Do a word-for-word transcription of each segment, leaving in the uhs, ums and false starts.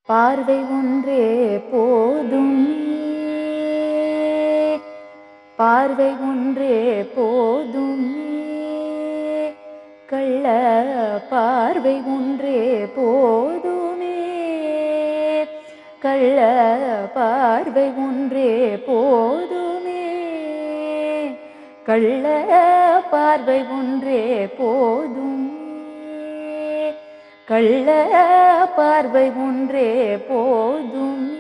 பார்வை ஒன்றே போதுமே, பார்வை ஒன்றே போதுமே, கள்ள பார்வை ஒன்றே போதுமே, கள்ள பார்வை ஒன்றே போதுமே, கள்ள பார்வை ஒன்றே போதுமே, கள்ள பார்வை ஒன்றே போதுமே,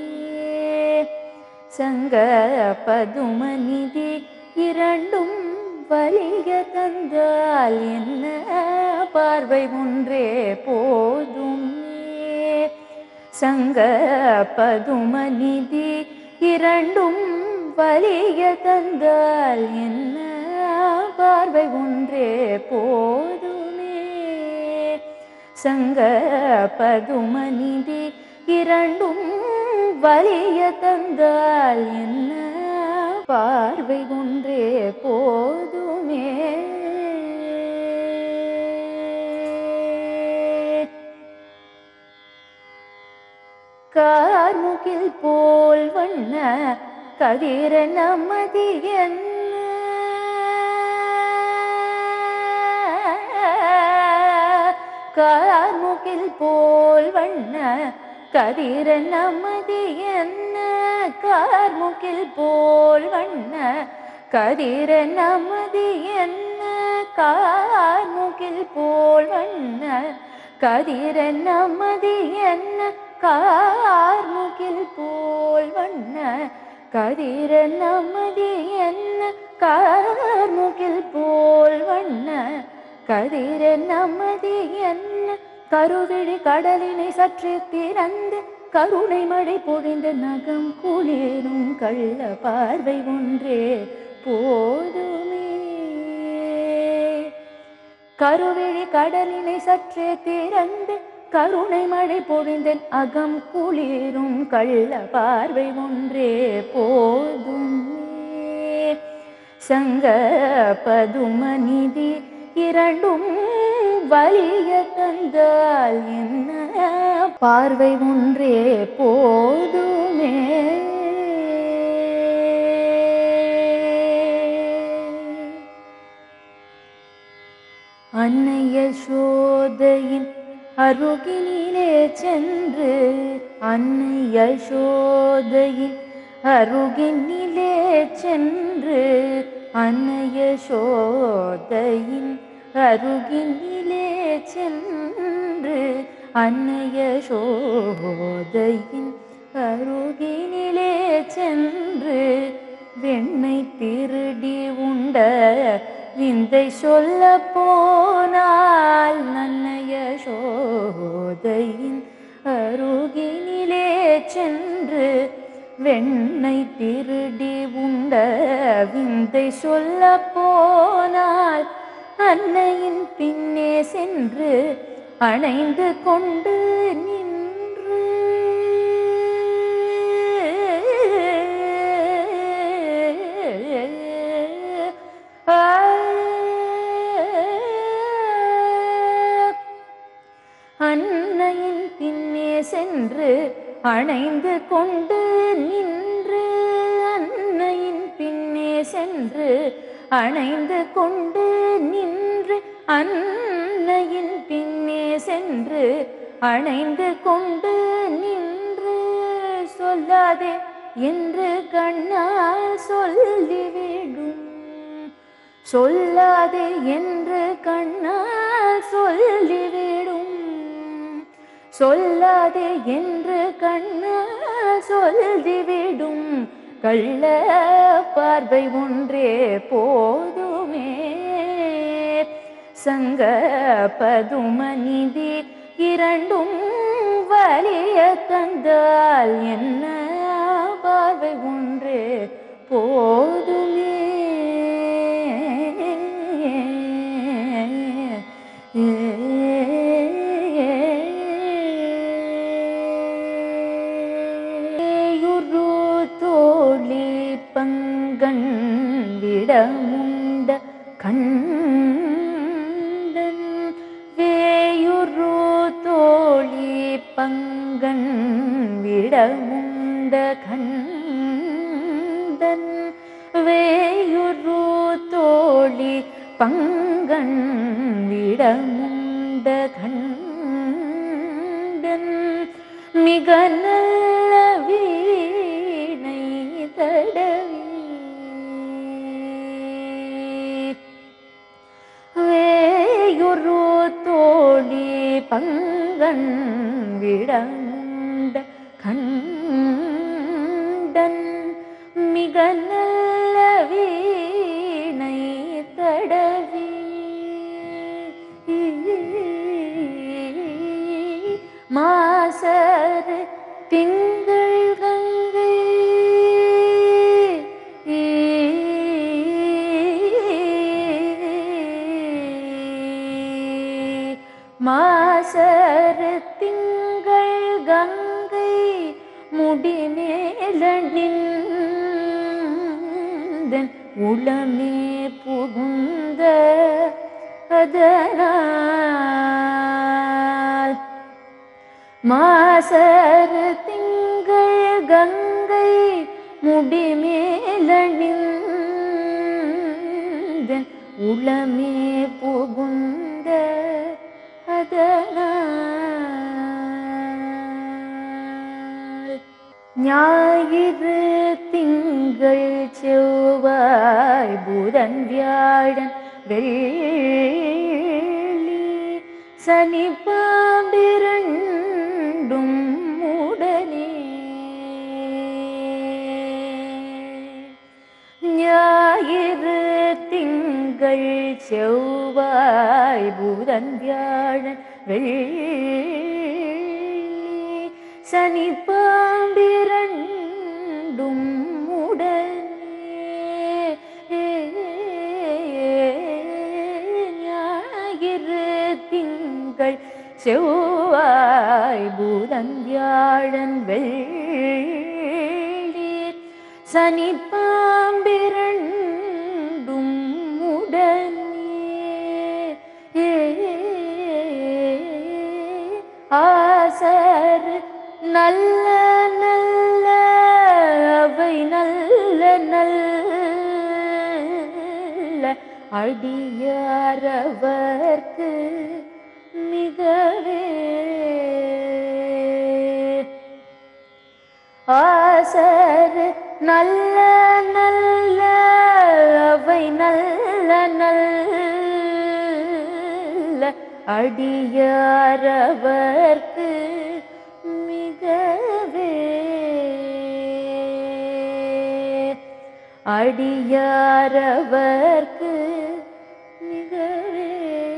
சங்க பதுமநிதி இரண்டும் வலிய தந்தால் என்ன பார்வை ஒன்றே போதுமே, சங்க பதுமநிதி இரண்டும் வலிய தந்தால் என்ன பார்வை ஒன்றே போதுமே, சங்க பதுமநிதி இரண்டும் வலிய தந்தால் என்ன பார்வை ஒன்றே போதுமே. கார்முகில் போல் வண்ண கதிர நமதி என்ன, கார்முகில் போல் வண்ண கதிர நமதி என்ன, கார்முகில் போல் வண்ண கதிர நமதி என்ன, கார்முகில் போல் வண்ண கதிர நமதி என்ன, கார்முகில் போல் வண்ண கதிர நமதி என்ன, கார்முகில் போல் வண்ண கதிர நமதி என்ன, கருவிழி கடலினை சற்று திறந்து கருணை மழை பொழிந்த நகம் குளிரும் கள்ள பார்வை ஒன்றே போதுமே, கருவிழி கடலினை சற்றே திறந்து கருணை மழை பொழிந்த அகம் குளிரும் கள்ள பார்வை ஒன்றே போதுமே, சங்க பதுமநிதி இரண்டும் வலிய தந்தால் என்ன பார்வை ஒன்றே போதுமே. அன்னை யசோதையின் அருகினிலே சென்று, அன்னை யசோதையின் அருகினிலே சென்று, அன்னை யசோதையின் அருகினிலே சென்று, அன்னை யசோதையின் அருகினிலே சென்று, வெண்ணை திருடி உண்ட விந்தை சொல்ல போனால், அன்னை யசோதையின் அருகினிலே சென்று, வெண்ணை திருடி உண்ட விந்தை சொல்ல போனால், அன்னையின் பின்னே சென்று அணைந்து கொண்டு நின்று, அன்னையின் பின்னே சென்று அணைந்து கொண்டு நின்று, அன்னையின் பின்னே சென்று அணைந்து கொண்டு நின்று, அன்னையின் பின்னே சென்று அணைந்து கொண்டு நின்று, சொல்லாதே என்று கண்ணால் சொல்லிவிடும், சொல்லாதே என்று கண்ணால் சொல்லிவிடும், சொல்லாதே என்று கண்ணால் சொல்லிவிடும் கள்ள பார்வை ஒன்றே போதுமே, சங்க பதுமநிதி இரண்டும் வலிய தந்தால் என்ன பார்வை ஒன்றே போதுமே. பங்கன் விடமுண்ட கண்டன் வேயுரு தோழி பங்கன் கண்டன் வேயுரு தோழி பங்கன் விடமுண்ட கண்டன் மிக நல்ல வீணை தடவி வேயுரு தோழி பங்கன் விடமுண்ட கண்டன் மிக நல்ல வீணை தடவி மாசர் திங்கள் கங்கை மாசர் திங்கள் கங்கை முடிமேலணிந்தன் உளமே புகுந்த அதனால் மாசர் திங்கள் கங்கை முடிமேலணிந்தன் உளமே புகுந்த அதனால் ஞாயிறு திங்கள் செவ்வாய் புதன் வியாழன் வெள்ளி சனி பாம்பிரண்டும் உடனே ஞாயிறு திங்கள் செவ்வாய் புதன் வியாழன் வெள்ளி சனி பாம்பிரண்டும் உடனே ஞாயிறு திங்கள் செவ்வாய் புதன் வியாழன் வெள்ளி சனி பாம்பிரண்டும் உடனே ஆசர் நல்ல நல்ல அவை நல்ல நல்ல அடியாரவர்க்கு மிகவே ஆசர் நல்ல நல்ல அவை நல்ல நல்ல அடியாரவர்க்கு மிகவே அடியாரவர்க்கு மிகவே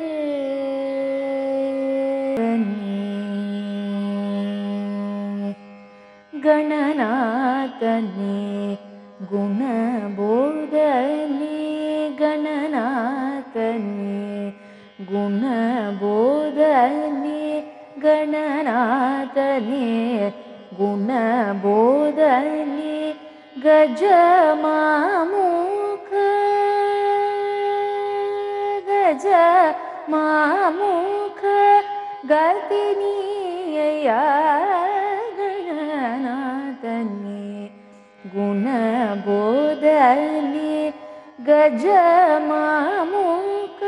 கணநாதனே குணபோதனே கணநாதனே குணபோதனே கணநாதனே குணபோதனே கஜமாமுக கஜமாமுக கதினியா கணநாதனே குணபோதனே கஜமாமுக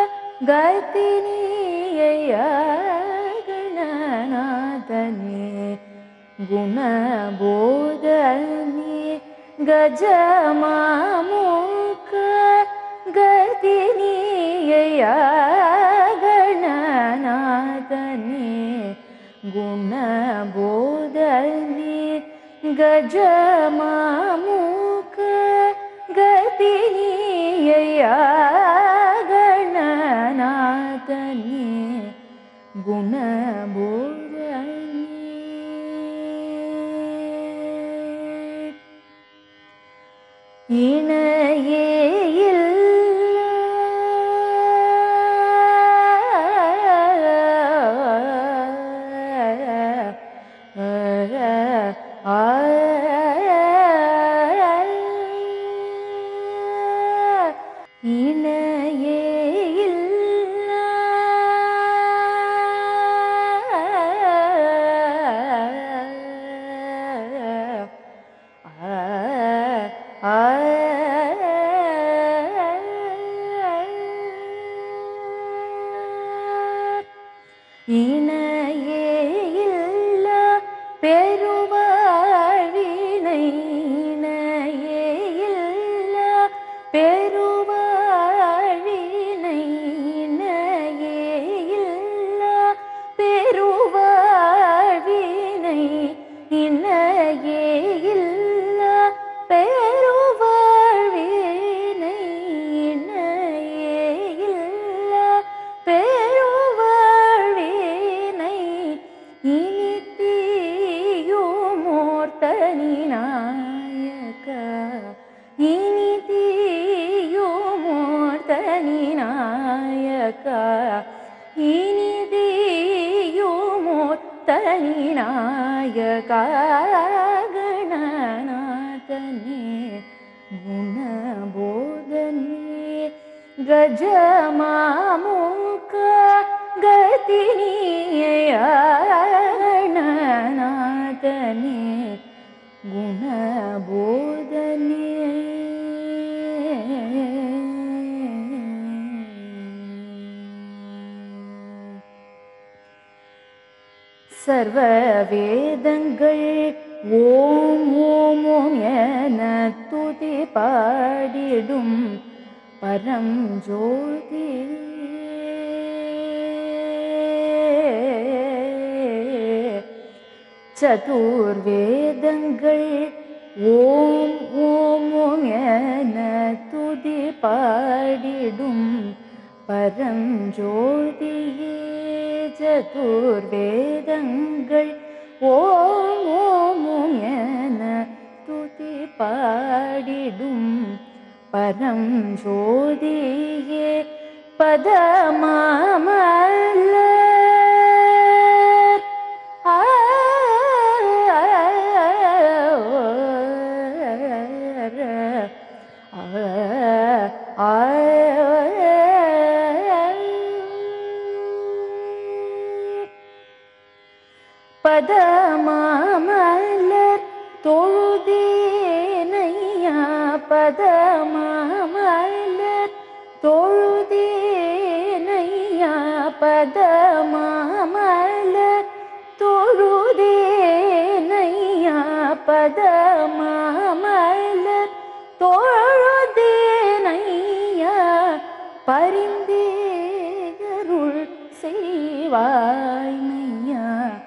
கதினியா கணநாதனே குணபோதனே கஜமாமுக கதினியா கணநாதனே குணபோதனே கஜமாமுக கதினியா கணநாதனே குணபோதனே இணையே இணையே இணையே இல்லா பெருவாழ்வினை இணையே இல்லா பெருவாழ்வினை இணையே இல்லா பெருவாழ்வினை இணையே இல்லா பெருவாழ்வினை இணையே இல்லா பெருவாழ்வினை இனிதியுமோர்த்தனி நாயகா இனிதியுமோர்த்தனி நாயகா இனிதியுமோர்த்தனி நாயகா ಗಣನಾಥನೇ ಗುಣಬೋಧನೆ ಗಜಮಾಮುಖ ಗತಿನಿಯ ಗಣನಾಥನೇ ಗುಣಬೋಧನೆ சர்வ வேதங்கள் ஓம் ஓம் ஓம் என துதி பாடிடும் பரம் ஜோதி சதுர்வேதங்கள் ஓம் ஓம் ஓம் என துதி பாடிடும் பரம் ஜோதியே சதுர்வேதங்கள் ஓம் ஓம் ஓம் என துதி பாடிடும் பரம் ஜோதியே பதமாமலர் ஆ ஆ பதமாமலர் தொழுதேனையா பதமாமலர் தொழுதேனையா பதமாமலர் தொழுதேனையா பதமாமலர் தொழுதேனையா பரிந்தேயருள் செய்வாய்மையா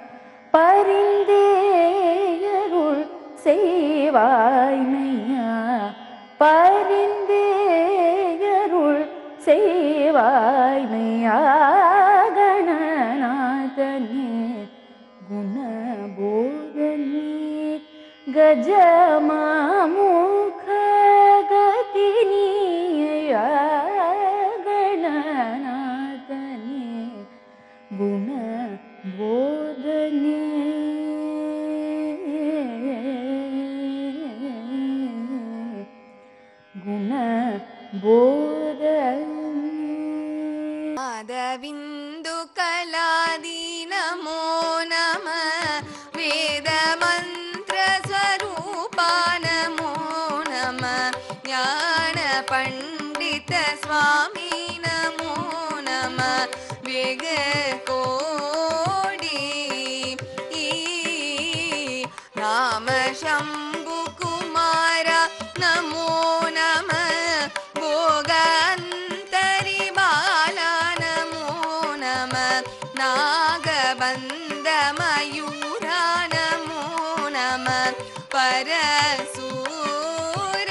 பரிந்தேயருள் செய்வாய்மையா பரிந்தேயருள் செய்வாய்மையா கணநாதனே குணபோதனே கஜமாமுக கதினியா கணநாதனே குணபோதனே आदविन्दु कलादि नमो नमः वेद मंत्र स्वरूपा नमो नमः ज्ञान पंडित स्वामी नमो नमः वेग कोडी राम शंभु कुमार नमो नमः भोगन्तरि बाला नमो नमः नागबन्ध मयूरा नमो नमः परसूर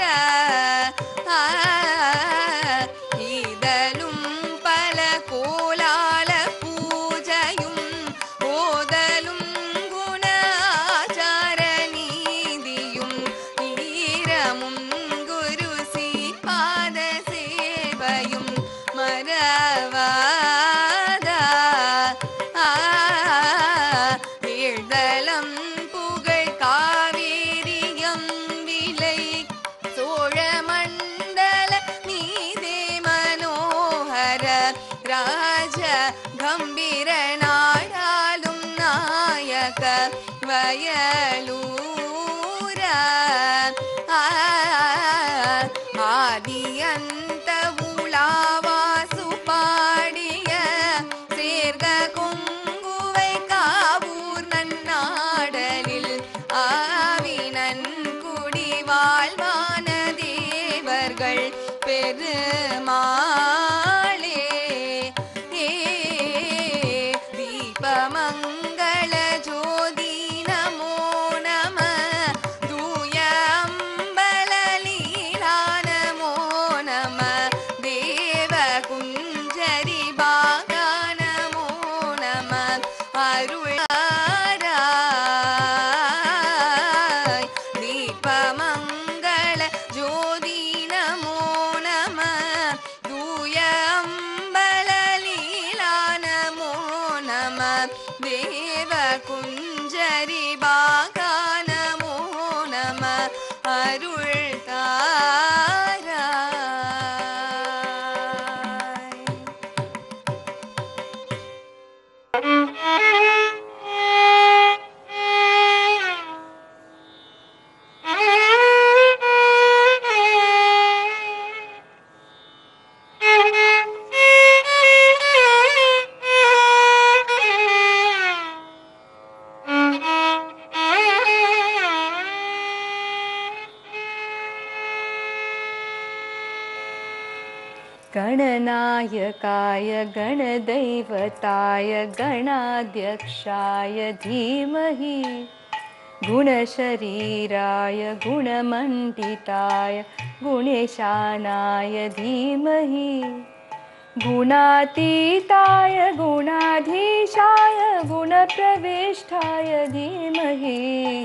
ईदलुं पल कोलाल पूजयुं ओदलुं गुणाचार नीदियुं ईरमुं गुरु श्रीपाद सेवयुं मरवादा ஈழ்தலம் புகழ் காவேரியம் விலை சோழ மண்டல நீதே மனோகர ராஜ கம்பீர நாடாளும் நாயக வயலூர ஆதியந்த உலாவாசு பாடிய சேர்க கொங்கு गणनायकाय गणदैवताय गणाध्यक्षाय धीमहि गुणशरीराय गुणमण्डिताय गुणेशानाय धीमहि गुणातीताय गुणाधीशाय गुणप्रविष्टाय धीमहि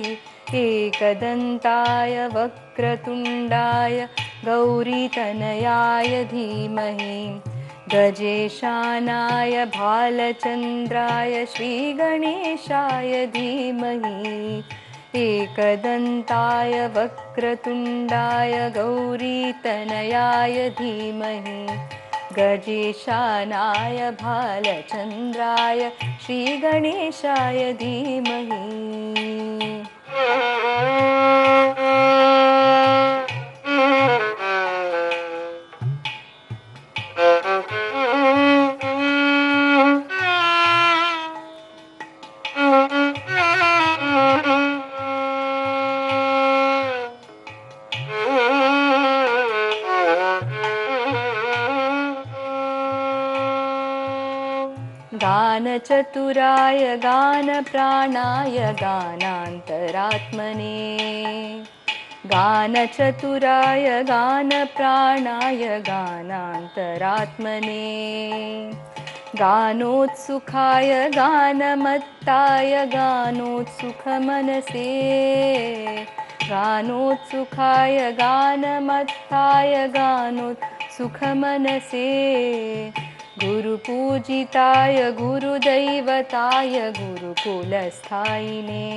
एकदन्ताय वक्रतुण्डाय गौरीतनयाय धीमहि गजेशानाय भालचन्द्राय श्रीगणेशाय धीमहि एकदन्ताय वक्रतुण्डाय गौरीतनयाय धीमहि गजेशानाय भालचन्द्राय श्रीगणेशाय धीमहि गानचतुराय गानप्राणाय गानान्तरात्मने गानचतुराय गानप्राणाय गानान्तरात्मने गानोत्सुखाय गानमत्ताय गानोत्सुखमनसे गानोत्सुखाय गानमत्ताय गानोत्सुखमनसे गुरुपूजिताय गुरुदैवताय गुरुकुलस्थायिने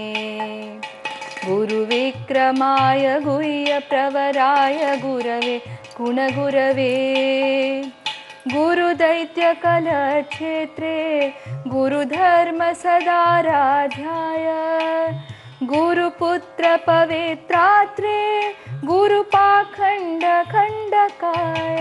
गुरुविक्रमाय गुह्यप्रवराय गुरवे गुणगुरवे गुरुदैत्यकलक्षेत्रे गुरुधर्मसदाराध्याय गुरुपुत्रपवित्रात्रे गुरुपाखण्डखण्डकाय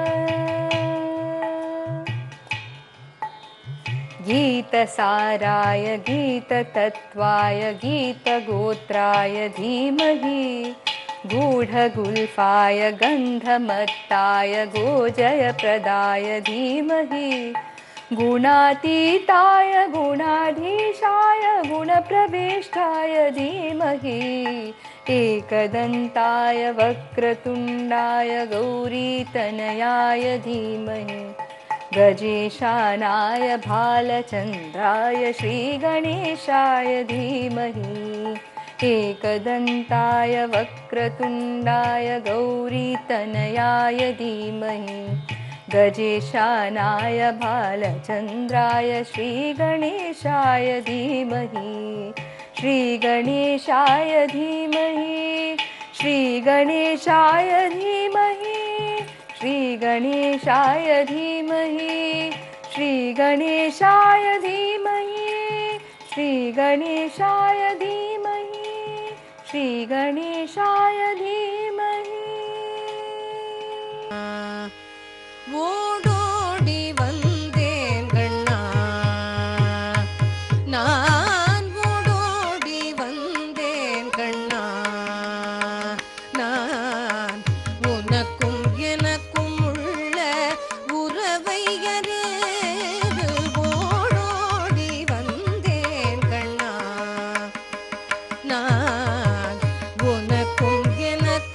गीतसाराय गीततत्त्वाय गीतगोत्राय धीमहि गूढगुल्फाय गन्धमत्ताय गोजयप्रदाय धीमहि गुणातीताय गुणाधीशाय गुणप्रविष्टाय धीमहि एकदन्ताय वक्रतुण्डाय गौरीतनयाय धीमहि गजेशानाय भालचन्द्राय श्रीगणेशाय धीमहि एकदन्ताय वक्रतुण्डाय गौरीतनयाय धीमहि गजेशानाय भालचन्द्राय श्रीगणेशाय धीमहि श्रीगणेशाय धीमहि श्रीगणेशाय धीमहि श्रीगणेशाय धीमहि श्रीगणेशाय धीमहि श्रीगणेशाय धीमहि श्रीगणेशाय धीमहि ஓடோடி வந்தேன் கண்ணா நான் ஓடோடி வந்தேன் கண்ணா நான் உனக்கும் எனக்கும் உள்ள உறவை அறிந்து ஓடோடி வந்தேன் கண்ணா நான் உனக்கும் எனக்கும்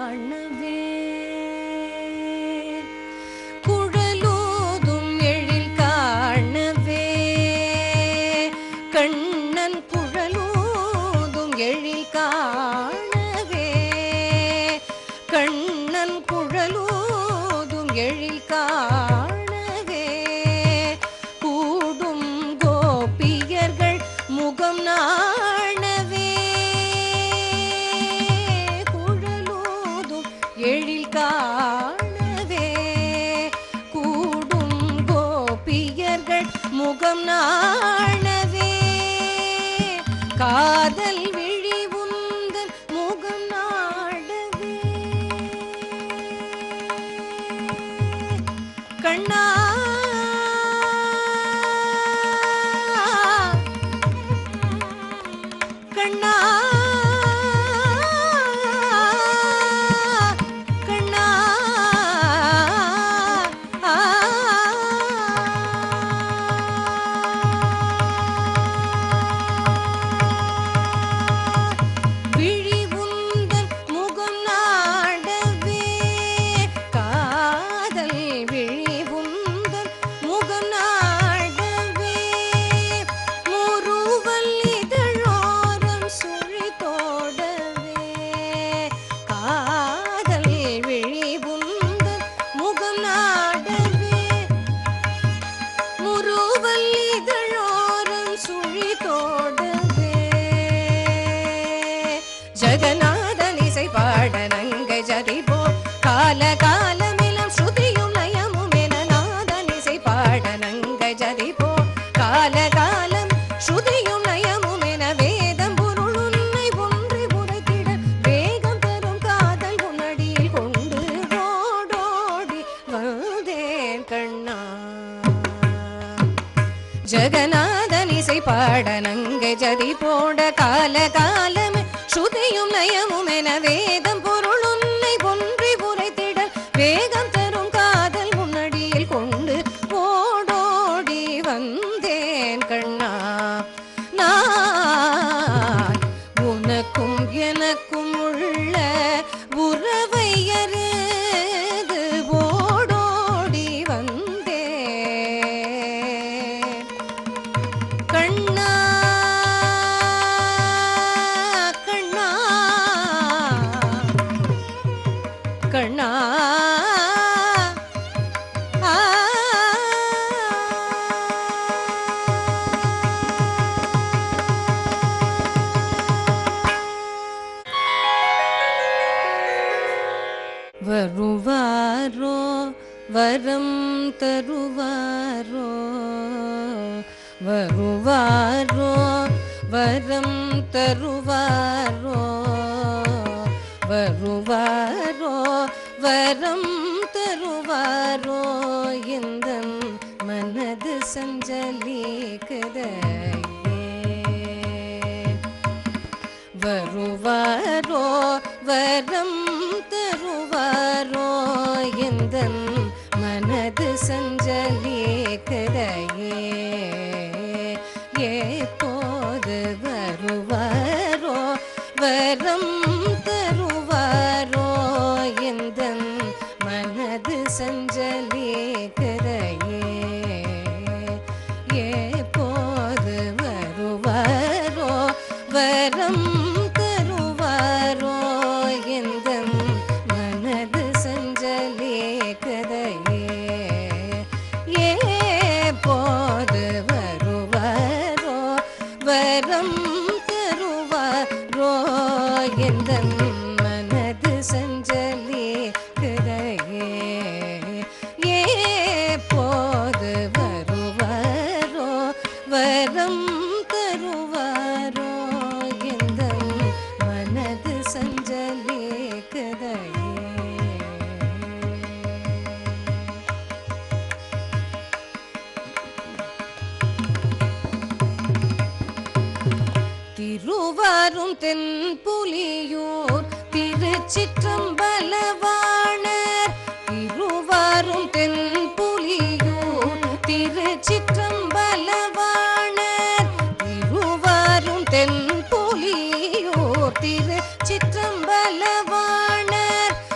காணவே குழலூதும் எழில் காணவே கண்ணன் குழலூதும் எழில் காணவே கண்ணன் குழலூதும் எழில் காணவே கூடும் கோபியர்கள் முகம் நாணவே குழலூதும் எழில் காணவே கூடும் கோபியர்கள் முகம் நாணவே காதல் விழி உந்தன் முகம் நாடவே கண்ணா கண்ணா கண்ணா விழி உந்தன் முகம் நாடவே காதல் விழி உந்தன் முகம் நாடவே முறுவல் இதழோரம் சுழி தோடவே காதல் விழி உந்தன் முகம் நாடவே முறுவல் இதழோரம் சுழி தோடவே ஜகநாதன் இசை பாட நங்கை ஜதிபோ கால காலமிலம் ஸ்ருதியும் லயமும் என நாதன் இசை பாட நங்கை ஜதிபோ கால காலம் ஸ்ருதியும் லயமும் என வேதம் பொருள் உன்னை ஒன்றை உரைத்திட வேகம் தரும் காதல் உன்னடியில் கொண்டு ஓடோடி வந்தேன் கண்ணா ஜகநாதன் இசை பாட நங்கை ஜதி போட கால காலமே ஸ்ருதியும் லயமும் என வேதம் பொருள் உன்னை ஒன்றி உரைத்திட வேகம் தரும் காதல் முன்னடியில் கொண்டு ஓடோடி வந்தேன் கண்ணா நான் உனக்கும் எனக்கும் உள்ள உறவை அறிந்து ஓடோடி வந்தேன் கண்ணா கண்ணா கண்ணா ஆ வருவாரோ வரம் தருவாரோ வருவாரோ வரம் தருவாரோ வருவாரோ வரம் தருவாரோ எந்தன் மனது சஞ்சலிக்குதே வருவாரோ வரம் தருவாரோ எந்தன் மனது சஞ்சலிக்குதையே எப்போது வருவாரோ வரம் தருவாரோ எந்தன் மனது சஞ்சலிக்குதையே எப்போது வருவாரோ வரம் தருவாரோ எந்தன் மனது சஞ்சலிக்குதையே எப்போது வருவாரோ வரம் தருவாரோ எந்தன் மனது சஞ்சலிக்குதையே எப்போது வருவாரோ வரம் தருவாரோ எந்தன் மனது சஞ்சலிக்குதையே திருவாரும் தென்புலியூர் திருச்சிற்றம்பலவாணர் திருவாரும் தென்புலியூர் திருச்சிற்றம்பலவாணர் திருவாரும் தென்புலியூர் திருச்சிற்றம்பலவாணர்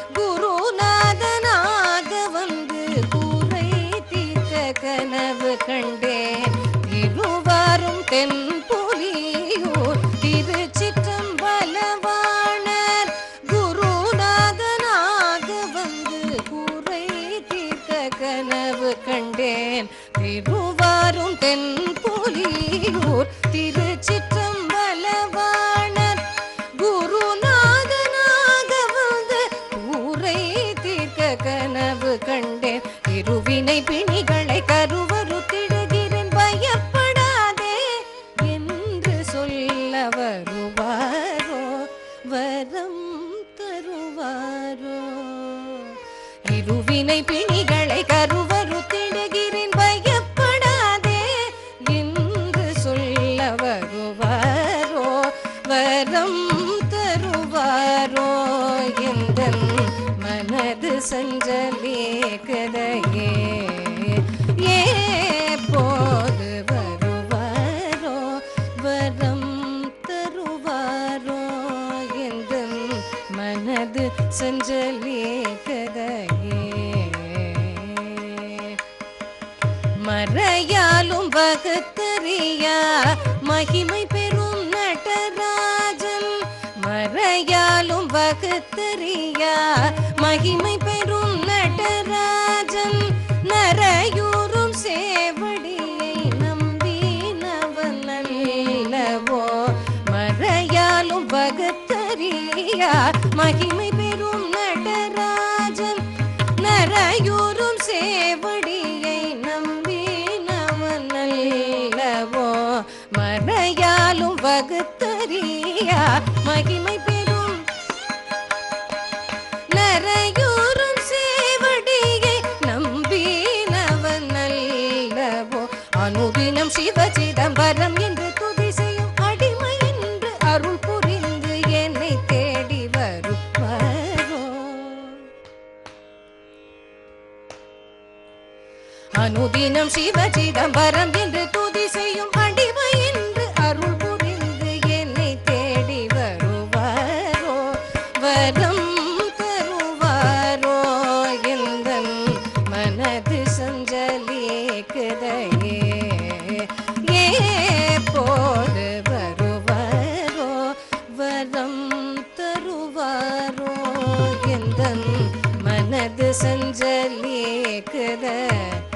கண்டேன் திருவாரும் தென்புலியூர் திருச்சிற்றம்பலவாணர் குருநாதனாக வந்து குறை தீர்க்க கனவு கண்டேன் திருவாரும் தென்புலியூர் திருச்சிற்றம்பலவாணர் குருநாதனாக வந்து கூரை தீர்க்க கனவு கண்டேன் இருவினை பிணிகளை கருவறுத்திடுகிறேன் பயப்படாதே என்று சொல்ல வருவாரோ வரம் தருவாரோ இருவினை பிணிகளை கருவறுத்திடுகிறேன் பயப்படாதே என்று சொல்ல வருவாரோ வரம் தருவாரோ எந்தன் மனது சஞ்சலே கதையே ஏப்போது வருவாரோ வரம் தருவாரோ எந்தன் மனது சஞ்சலே கதையே மறையாலும் வகுத்தறியா மகிமை பெறும் நடராஜன் மறையாலும் வகுத்தறியா மகிமை பெறும் நடராஜன் நரையூரும் சேவடியை நம்பினவன் அல்லவோ மறையாலும் வகுத்தறியா மகிமை பெறும் நடராஜன் நரையூரும் சேவடியை நம்பினவன் அல்லவோ மறையாலும் வகுத்தறியா மகிமை பெறும் நரையூரும் சேவடியை நம்பினவன் அல்லவோ அனுதினம் சிவசிதம்பரம் என்று துதி செய்யும் அடிமை என்று அருள் புரிந்து என்னை தேடி வருவாரோ அனுதினம் சிவசிதம்பரம் என்று துதி செய்யும் அடிமை என்று அருள் புரிந்து என்னை தேடி வருவாரோ வரம் தருவாரோ எந்தன் மனது சஞ்சலே கதையே ஏப்போது வருவாரோ வரம் தருவாரோ எந்தன் மனது சஞ்சலே கதையே